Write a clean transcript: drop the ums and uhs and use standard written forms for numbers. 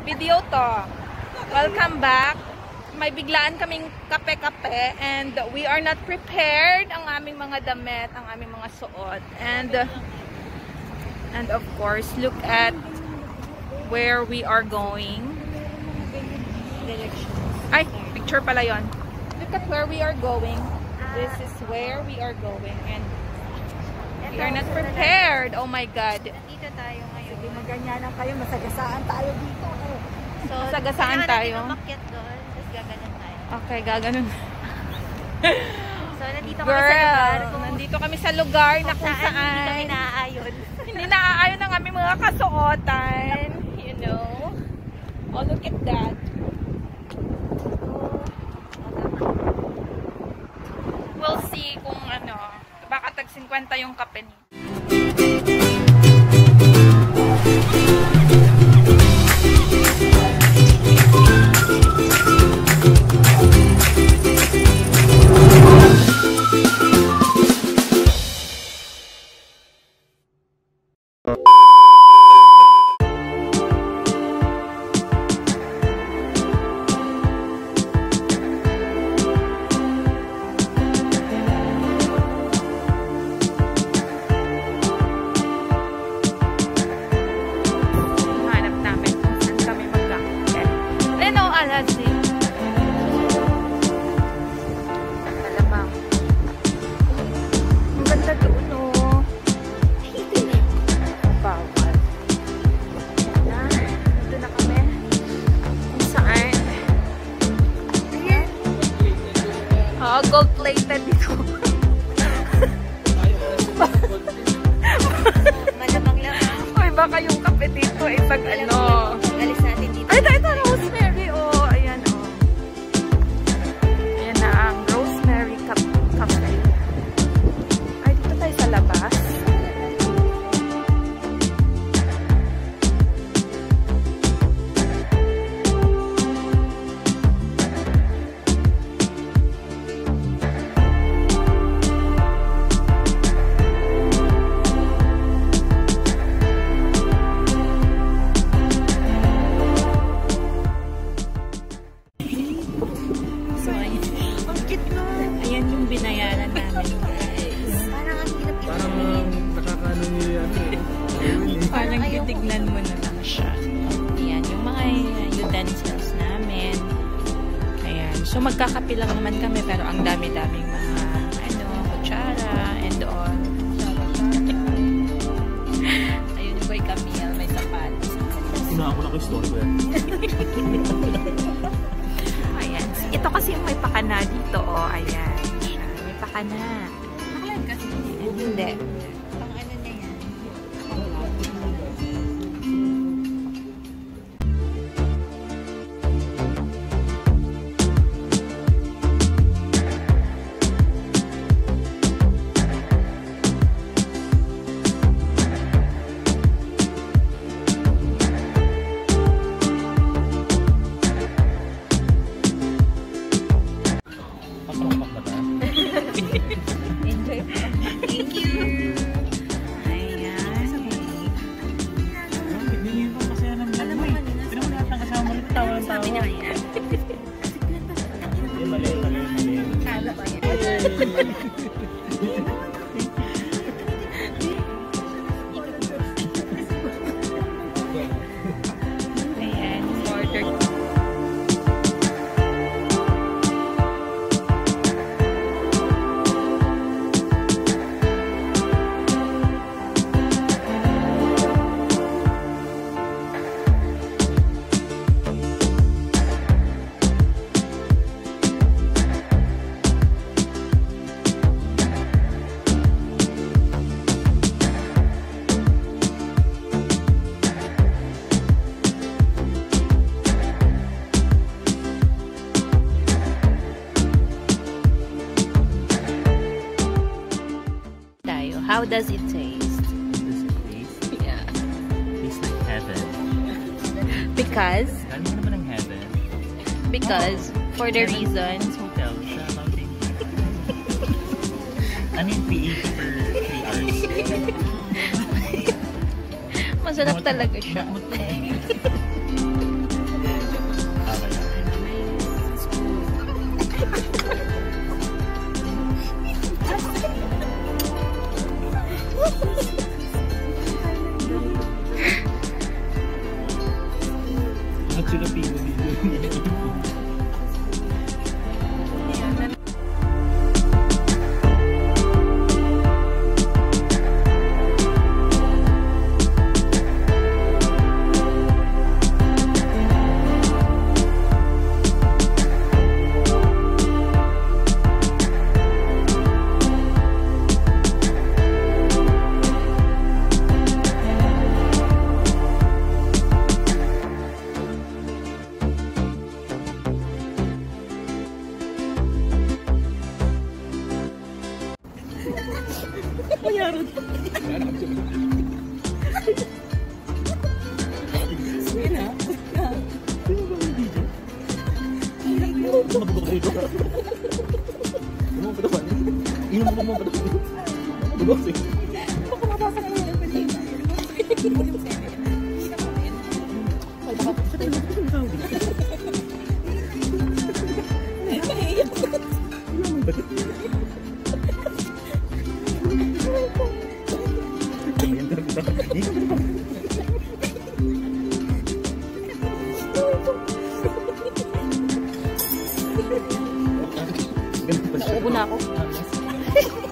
video to. Welcome back. May biglaan kaming kape-kape and we are not prepared. Ang aming mga damit, ang aming mga suot. And of course, look at where we are going. Ay, picture pala yon. Look at where we are going. This is where we are going and we are not prepared. Oh my God. Dito tayo ngayon. Sige, maganyanan kayo. Masagasaan tayo dito. So, masagasaan tayo. Umakyat doon, tapos gaganon tayo. Okay, gaganon. So, nandito kami Girl, sa lugar. nandito kami sa lugar na kung saan. Hindi kami naaayon. Hindi naaayon ang aming mga kasuotan. You know? Oh, look at that. We'll see kung ano, baka tag 50 yung kape niya. Gold-plated dito. Malamang lang. Uy, baka yung kape dito ay pag ano. Alis natin dito. Ay, ito rosemary. Oh, ayan oh. Ayan na ang rosemary cafe. Ay, dito tayo sa labas. Ayan yung binayaran namin, guys. Parang ang hirap parang nakakano niya yan. Parang titignan mo na lang siya. Ayan, yung mga utensils namin. Ayan. So, magkakapi lang naman kami, pero ang dami-daming mga, kutsara and all. Ayun yung boy Camille, may sapatos. Sinaka ko na ko yung story ko yan. Ayan. Ito kasi yung may pakana dito, oh. Ayan. Siya. May pakana. Nakalan kasi. Hindi. Pang ano niya yan. Enjoy po. Thank you. Ayan. Alam mo kanina. Sabi niya kanina. Kala pa yan. Ayan. Order. How does it taste? Yeah. Tastes like heaven. Because? Galing mo naman ng heaven. Because, for the reason. Hotel sa mountain. Ano yung 380 per 3 hours? Masarap talaga siya. Actually, pino dito. Mayroon. Sige na. Inom mo pa ito. Bugos eh. Baka mabasa ka naman pa dito. Volume 7. Hindi ka pa rin. Ay, baka sa tayo. Naubo na ako.